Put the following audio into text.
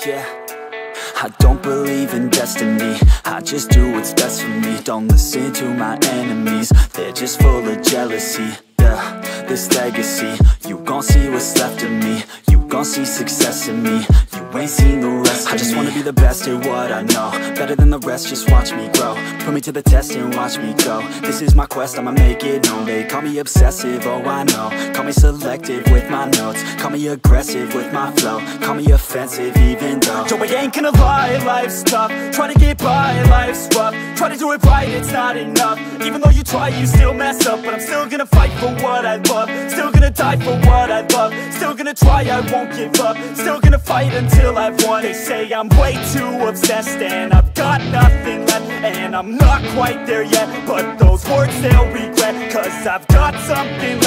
yeah. I don't believe in destiny, I just do what's best for me. Don't listen to my enemies, they're just full of jealousy. Yeah, this legacy, you gon' see what's left of me. You gon' see success in me, you ain't seen the rest of me. I just wanna be the best at what I know, better than the rest, just watch me grow. Put me to the test and watch me go. This is my quest, I'ma make it known. They call me obsessive, oh I know. Call me selective with my notes, call me aggressive with my flow, call me offensive even though Joe, I ain't gonna lie, life's tough. Try to get by, life's rough. Try to do it right, it's not enough. Even though you try, you still mess up. But I'm still gonna fight for what I love, still gonna die for what I love, still gonna try, I won't give up, still gonna fight until I've won. They say I'm way too obsessed and I've got nothing left, and I'm not quite there yet, but those words they'll regret, cause I've got something left.